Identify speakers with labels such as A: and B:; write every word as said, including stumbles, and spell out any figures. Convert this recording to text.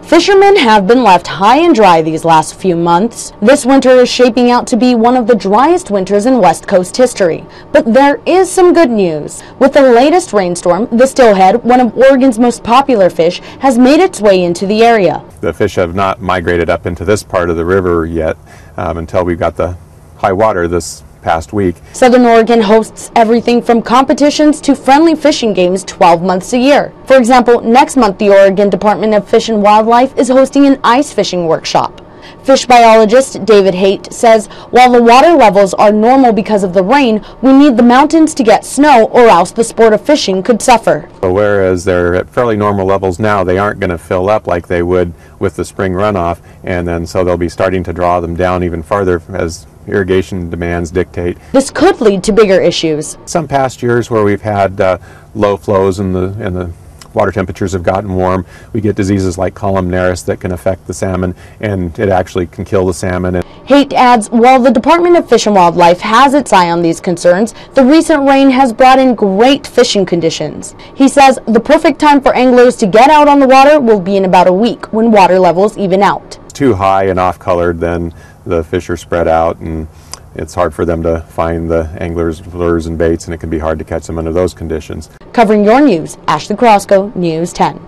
A: Fishermen have been left high and dry these last few months. This winter is shaping out to be one of the driest winters in West Coast history. But there is some good news. With the latest rainstorm, the steelhead, one of Oregon's most popular fish, has made its way into the area.
B: The fish have not migrated up into this part of the river yet um, until we've got the high water this past week.
A: Southern Oregon hosts everything from competitions to friendly fishing games twelve months a year. For example, next month the Oregon Department of Fish and Wildlife is hosting an ice fishing workshop. Fish biologist David Haight says while the water levels are normal because of the rain, we need the mountains to get snow or else the sport of fishing could suffer.
B: So whereas they're at fairly normal levels now, they aren't going to fill up like they would with the spring runoff, and then so they'll be starting to draw them down even farther as irrigation demands dictate.
A: This could lead to bigger issues.
B: Some past years where we've had uh, low flows and the, and the water temperatures have gotten warm, we get diseases like columnaris that can affect the salmon, and it actually can kill the salmon.
A: Haight adds, while the Department of Fish and Wildlife has its eye on these concerns, the recent rain has brought in great fishing conditions. He says the perfect time for anglers to get out on the water will be in about a week when water levels even out.
B: It's too high and off-colored, then the fish are spread out and it's hard for them to find the anglers' lures and baits, and it can be hard to catch them under those conditions.
A: Covering your news, Ashley Carrasco, News ten.